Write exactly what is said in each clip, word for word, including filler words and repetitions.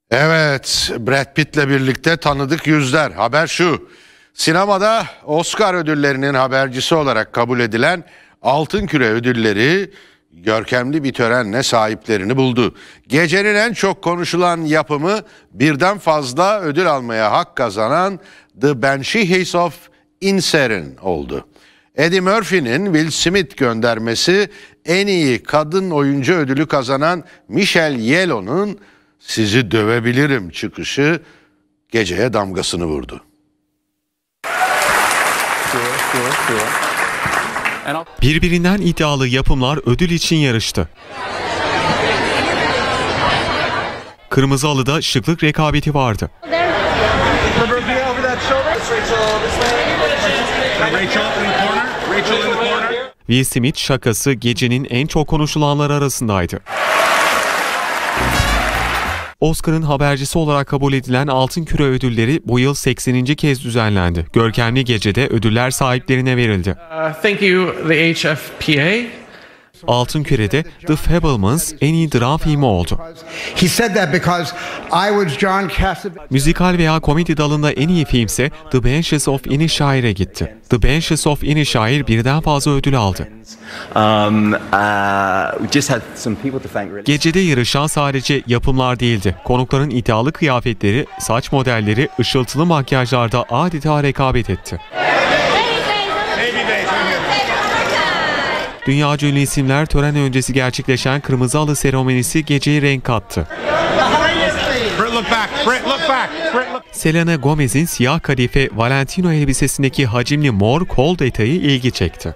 Evet, Brad Pitt'le birlikte tanıdık yüzler. Haber şu: sinemada Oscar ödüllerinin habercisi olarak kabul edilen Altın Küre ödülleri görkemli bir törenle sahiplerini buldu. Gecenin en çok konuşulan yapımı, birden fazla ödül almaya hak kazanan The Banshees of Inisherin oldu. Eddie Murphy'nin Will Smith göndermesi, en iyi kadın oyuncu ödülü kazanan Michelle Yeoh'nun "Sizi dövebilirim" çıkışı geceye damgasını vurdu. Birbirinden iddialı yapımlar ödül için yarıştı. Kırmızı Halı'da şıklık rekabeti vardı. Will Smith şakası gecenin en çok konuşulanları arasındaydı. Oscar'ın habercisi olarak kabul edilen Altın Küre ödülleri bu yıl sekseninci kez düzenlendi. Görkemli gecede ödüller sahiplerine verildi. Uh, thank you, the H F P A. Altın Küre'de The Fabelmans en iyi dram filmi oldu. Müzikal veya komedi dalında en iyi filmse The Banshees of Inisherin'e gitti. The Banshees of Inisherin birden fazla ödül aldı. Um, uh, just had some people to thank, really. Gecede yarışan sadece yapımlar değildi. Konukların iddialı kıyafetleri, saç modelleri, ışıltılı makyajlarda adeta rekabet etti. Dünyaca ünlü isimler tören öncesi gerçekleşen Kırmızı Halı seremonisi geceye renk kattı. Selena Gomez'in siyah kadife Valentino elbisesindeki hacimli mor kol detayı ilgi çekti.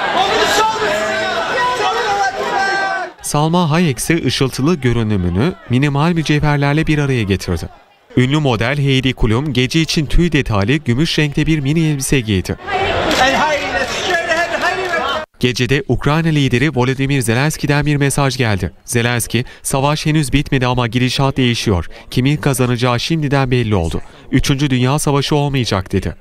Salma Hayek ise ışıltılı görünümünü minimal mücevherlerle bir araya getirdi. Ünlü model Heidi Klum gece için tüy detaylı gümüş renkte bir mini elbise giydi. Gecede Ukrayna lideri Volodymyr Zelenski'den bir mesaj geldi. Zelenski, "Savaş henüz bitmedi ama gidişat değişiyor. Kimin kazanacağı şimdiden belli oldu. Üçüncü Dünya Savaşı olmayacak" dedi.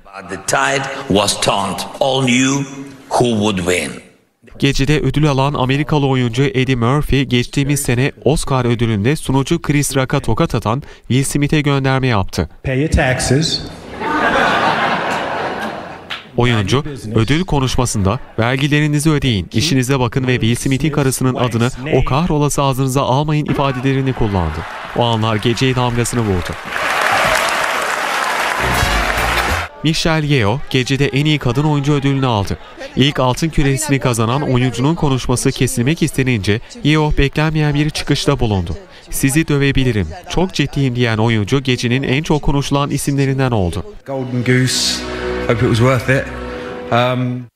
Gecede ödül alan Amerikalı oyuncu Eddie Murphy, geçtiğimiz sene Oscar ödülünde sunucu Chris Rock'a tokat atan Will Smith'e gönderme yaptı. Oyuncu, ödül konuşmasında "Vergilerinizi ödeyin, işinize bakın ve Will Smith'in karısının adını o kahrolası ağzınıza almayın" ifadelerini kullandı. O anlar geceye damgasını vurdu. Michelle Yeoh gecede en iyi kadın oyuncu ödülünü aldı. İlk altın küresini kazanan oyuncunun konuşması kesilmek istenince Yeoh beklenmeyen bir çıkışta bulundu. "Sizi dövebilirim, çok ciddiyim" diyen oyuncu gecenin en çok konuşulan isimlerinden oldu. Golden Goose. Hope it was worth it. Um...